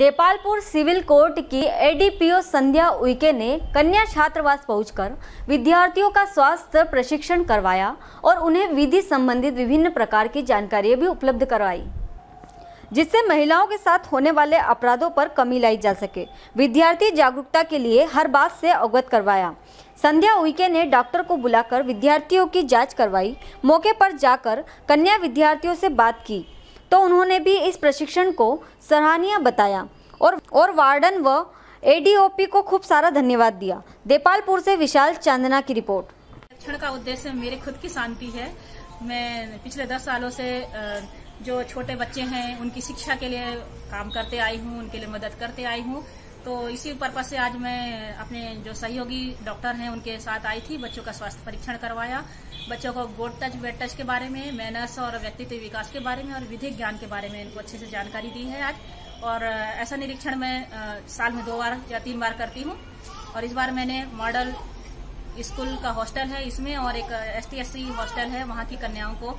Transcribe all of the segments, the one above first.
Depalpur civil court की ADPO Sandhya Uikey ने कन्या छात्रावास पहुंचकर विद्यार्थियों का स्वास्थ्य प्रशिक्षण करवाया और उन्हें विधि संबंधित विभिन्न प्रकार की जानकारियां भी उपलब्ध करवाई, जिससे महिलाओं के साथ होने वाले अपराधों पर कमी लाई जा सके। विद्यार्थी जागरूकता के लिए हर बात से अवगत करवाया। संध्या उइके ने डॉक्टर को बुलाकर विद्यार्थियों की जांच करवाई। मौके पर जाकर कन्या विद्यार्थियों से बात की तो उन्होंने भी इस प्रशिक्षण को सराहनीय बताया और वार्डन व एडीओपी को खूब सारा धन्यवाद दिया। देपालपुर से विशाल चांदना की रिपोर्ट। प्रशिक्षण का उद्देश्य मेरी खुद की शांति है। मैं पिछले 10 सालों से जो छोटे बच्चे हैं उनकी शिक्षा के लिए काम करते आई हूँ, उनके लिए मदद करते आई हूँ। तो इसी पर्पज से आज मैं अपने जो सहयोगी डॉक्टर हैं उनके साथ आई थी। बच्चों का स्वास्थ्य परीक्षण करवाया, बच्चों को गुड टच बेड टच के बारे में, मैनर्स और व्यक्तित्व विकास के बारे में और विधिक ज्ञान के बारे में इनको अच्छे से जानकारी दी है आज। और ऐसा निरीक्षण मैं साल में 2 बार या 3 बार करती हूँ। और इस बार मैंने मॉडल स्कूल का हॉस्टल है इसमें और एक ST/SC हॉस्टल है, वहाँ की कन्याओं को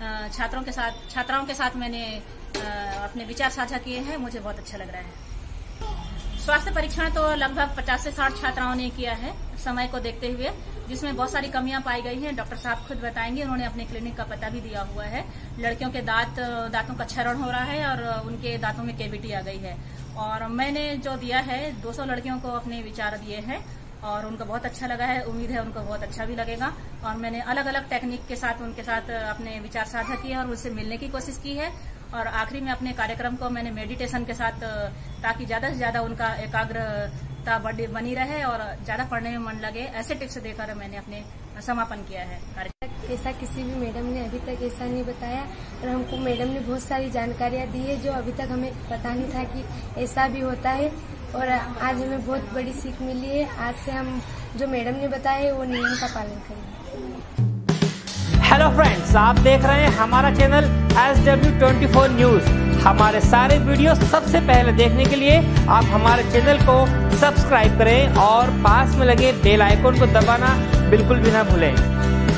छात्राओं के साथ मैंने अपने विचार साझा किए हैं। मुझे बहुत अच्छा लग रहा है। स्वास्थ्य परीक्षण तो लगभग 50 से 60 छात्राओं ने किया है समय को देखते हुए, जिसमें बहुत सारी कमियां पाई गई हैं। डॉक्टर साहब खुद बताएंगे, उन्होंने अपने क्लिनिक का पता भी दिया हुआ है। लड़कियों के दांतों का क्षरण हो रहा है और उनके दांतों में कैविटी आ गई है। और मैंने जो दिया है 200 लड़कियों को अपने विचार दिए हैं और उनको बहुत अच्छा लगा है। उम्मीद है उनको बहुत अच्छा भी लगेगा। और मैंने अलग अलग टेक्निक के साथ उनके साथ अपने विचार साझा किए और उनसे मिलने की कोशिश की है। और आखिरी में अपने कार्यक्रम को मैंने मेडिटेशन के साथ, ताकि ज्यादा से ज्यादा उनका एकाग्रता बनी रहे और ज्यादा पढ़ने में मन लगे, ऐसे टिप्स देकर मैंने अपने समापन किया है। ऐसा किसी भी मैडम ने अभी तक ऐसा नहीं बताया और हमको मैडम ने बहुत सारी जानकारियाँ दी है जो अभी तक हमें पता नहीं था कि ऐसा भी होता है। और आज हमें बहुत बड़ी सीख मिली है। आज से हम जो मैडम ने बताया है वो नियम का पालन करेंगे। हेलो फ्रेंड्स, आप देख रहे हैं हमारा चैनल SW24 न्यूज। हमारे सारे वीडियो सबसे पहले देखने के लिए आप हमारे चैनल को सब्सक्राइब करें और पास में लगे बेल आइकन को दबाना बिल्कुल भी ना भूलें।